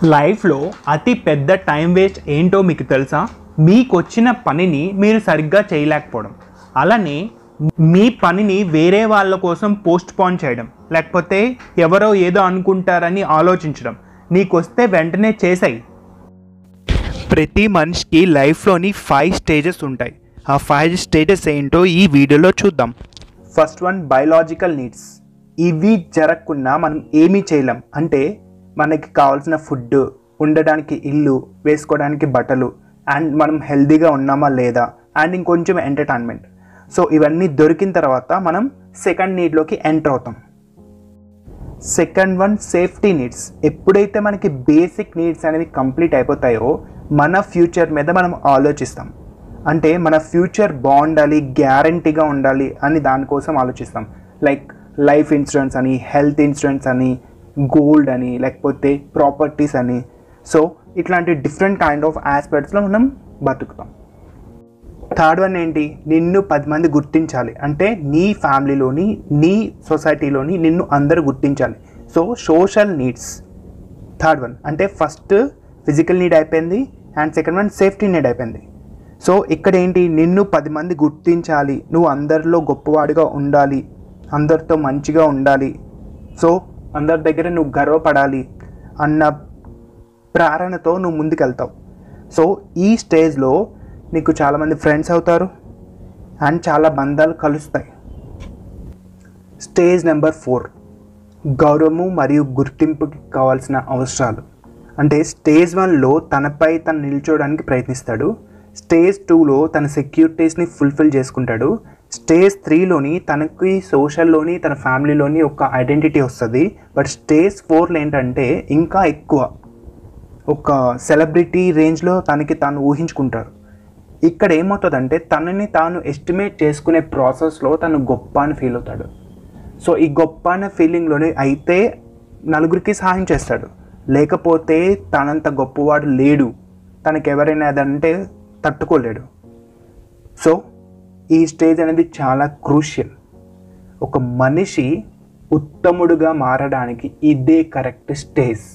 లైఫ్లో అతి పెద్ద టైం వేస్ట్ ఏంటో మీకు తెలుసా? మీకు వచ్చిన పనిని మీరు సరిగ్గా చేయలేకపోవడం, అలానే మీ పనిని వేరే వాళ్ళ కోసం పోస్ట్పోన్ చేయడం, లేకపోతే ఎవరో ఏదో అనుకుంటారని ఆలోచించడం. నీకు వస్తే వెంటనే చేసాయి. ప్రతి మనిషికి లైఫ్లోని 5 స్టేజెస్ ఉంటాయి. ఆ 5 స్టేజెస్ ఏంటో ఈ వీడియోలో చూద్దాం. First one, biological needs. ఇవి జరగకుండా మనం ఏమీ చేయలేం. అంటే మనకి కావాల్సిన ఫుడ్, ఉండడానికి ఇల్లు, వేసుకోవడానికి బట్టలు, అండ్ మనం హెల్తీగా ఉన్నామా లేదా, అండ్ ఇంకొంచెం ఎంటర్టైన్మెంట్. సో ఇవన్నీ దొరికిన తర్వాత మనం సెకండ్ నీడ్లోకి ఎంటర్ అవుతాం. Second one, safety needs. ఎప్పుడైతే మనకి బేసిక్ నీడ్స్ అనేవి కంప్లీట్ అయిపోతాయో మన ఫ్యూచర్ మీద మనం ఆలోచిస్తాం. అంటే మన ఫ్యూచర్ బాగుండాలి, గ్యారంటీగా ఉండాలి అని దానికోసం ఆలోచిస్తాం. లైక్ లైఫ్ ఇన్సూరెన్స్ అని, హెల్త్ ఇన్సూరెన్స్ అని, గోల్డ్ అని, లేకపోతే ప్రాపర్టీస్ అని. సో ఇట్లాంటి డిఫరెంట్ కైండ్ ఆఫ్ ఆస్పెక్ట్స్లో మనం బతుకుతాం. థర్డ్ వన్ ఏంటి? నిన్ను 10 మంది గుర్తించాలి. అంటే నీ ఫ్యామిలీలోని, నీ సొసైటీలోని నిన్ను అందరూ గుర్తించాలి. So social needs third one. అంటే ఫస్ట్ ఫిజికల్ నీడ్ అయిపోయింది, and second one safety need అయిపోయింది. సో ఇక్కడ ఏంటి? నిన్ను 10 మంది గుర్తించాలి, నువ్వు అందరిలో గొప్పవాడిగా ఉండాలి, అందరితో మంచిగా ఉండాలి, సో అందరి దగ్గర నువ్వు గర్వపడాలి అన్న ప్రేరణతో నువ్వు ముందుకెళ్తావు. సో ఈ స్టేజ్లో నీకు చాలామంది ఫ్రెండ్స్ అవుతారు, అండ్ చాలా బంధాలు కలుస్తాయి. స్టేజ్ నెంబర్ 4, గౌరవము మరియు గుర్తింపుకి కావాల్సిన అవసరాలు. అంటే స్టేజ్ 1లో తనపై తను నిల్చోవడానికి ప్రయత్నిస్తాడు. స్టేజ్ 2లో తన సెక్యూరిటీస్ని ఫుల్ఫిల్ చేసుకుంటాడు. స్టేజ్ 3లోని తనకి సోషల్లోని, తన ఫ్యామిలీలోని ఒక ఐడెంటిటీ వస్తుంది. బట్ స్టేజ్ 4లో ఏంటంటే ఇంకా ఎక్కువ ఒక సెలబ్రిటీ రేంజ్లో తనకి తాను ఊహించుకుంటారు. ఇక్కడ ఏమవుతుందంటే తనని తాను ఎస్టిమేట్ చేసుకునే ప్రాసెస్లో తను గొప్ప అని ఫీల్ అవుతాడు. సో ఈ గొప్ప అనే ఫీలింగ్లోనే అయితే నలుగురికి సహాయం చేస్తాడు, లేకపోతే తనంత గొప్పవాడు లేడు, తనకి ఎవరైనా అదంటే తట్టుకోలేడు. సో ఈ స్టేజ్ అనేది చాలా క్రూషియల్. ఒక మనిషి ఉత్తముడుగా మారడానికి ఇదే correct stage.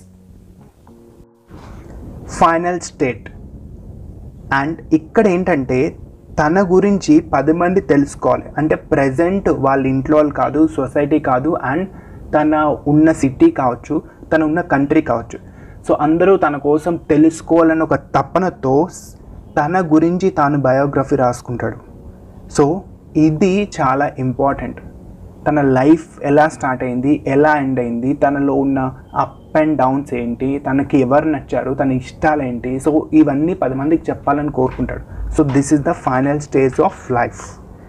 Final state. And ఇక్కడ ఏంటంటే తన గురించి 10 మంది తెలుసుకోవాలి. అంటే ప్రజెంట్ వాళ్ళ ఇంట్లో వాళ్ళు కాదు, సొసైటీ కాదు, అండ్ తన ఉన్న సిటీ కావచ్చు, తన ఉన్న కంట్రీ కావచ్చు. సో అందరూ తన కోసం తెలుసుకోవాలని ఒక తపనతో తన గురించి తాను బయోగ్రఫీ రాసుకుంటాడు. సో ఇది చాలా ఇంపార్టెంట్. తన లైఫ్ ఎలా స్టార్ట్ అయింది, ఎలా ఎండ్ అయింది, తనలో ఉన్న అప్ అండ్ డౌన్స్ ఏంటి, తనకి ఎవరు నచ్చారు, తన ఇష్టాలు ఏంటి, సో ఇవన్నీ 10 మందికి చెప్పాలని కోరుకుంటాడు. So this is the final stage of life.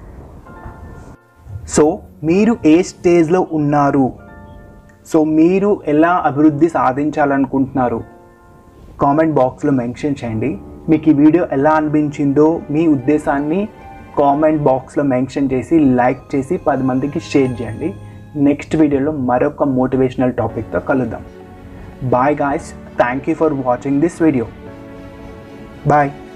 So మీరు ఏ స్టేజ్లో ఉన్నారు? సో మీరు ఎలా అభివృద్ధి సాధించాలనుకుంటున్నారు? కామెంట్ బాక్స్లో మెన్షన్ చేయండి. మీకు ఈ వీడియో ఎలా అనిపించిందో మీ ఉద్దేశాన్ని కామెంట్ బాక్స్లో మెన్షన్ చేసి, లైక్ చేసి 10 మందికి షేర్ చేయండి. నెక్స్ట్ వీడియోలో మరొక మోటివేషనల్ టాపిక్తో కలుద్దాం. Bye guys, thank you for watching this video. Bye.